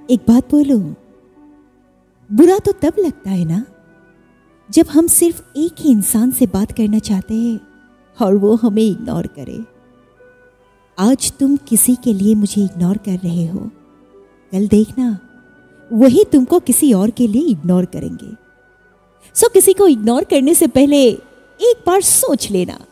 एक बात बोलूं, बुरा तो तब लगता है ना जब हम सिर्फ एक ही इंसान से बात करना चाहते हैं और वो हमें इग्नोर करे। आज तुम किसी के लिए मुझे इग्नोर कर रहे हो, कल देखना वही तुमको किसी और के लिए इग्नोर करेंगे। सो किसी को इग्नोर करने से पहले एक बार सोच लेना